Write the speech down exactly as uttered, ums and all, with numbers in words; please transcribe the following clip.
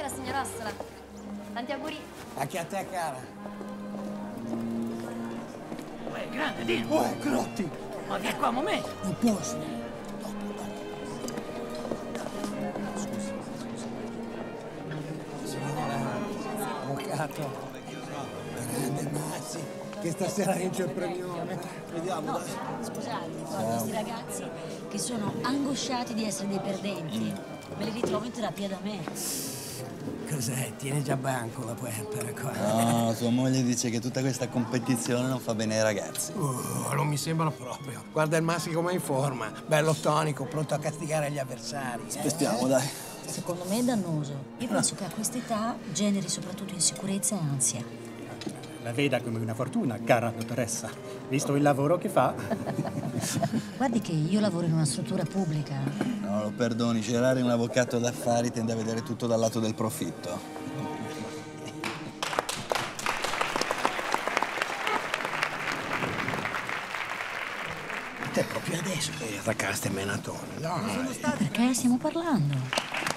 signor Ossola. Tanti auguri. Anche a te, cara. Uè, grande, Dino. Uè, Grotti. Ma vieni qua un momento. Non posso. Scusi, scusi. Signora, avvocato. Grande Mazzi, che stasera vince il premione. Vediamo, No, dai. scusate, qua questi ragazzi che sono angosciati di essere dei perdenti. Me li ritrovo in terapia da me. Cos'è? Tiene già banco la puerpera qua. No, sua moglie dice che tutta questa competizione non fa bene ai ragazzi. Uh, non mi sembra proprio. Guarda il Massi come è in forma. Bello tonico, pronto a castigare gli avversari. Aspettiamo, dai. Secondo me è dannoso. Io penso che a quest'età generi soprattutto insicurezza e ansia. La veda come una fortuna, cara dottoressa, visto il lavoro che fa. Guardi che io lavoro in una struttura pubblica. No, lo perdoni, Gerard è un avvocato d'affari, tende a vedere tutto dal lato del profitto. Te proprio adesso devi attaccare ste menatone, dai. Perché stiamo parlando?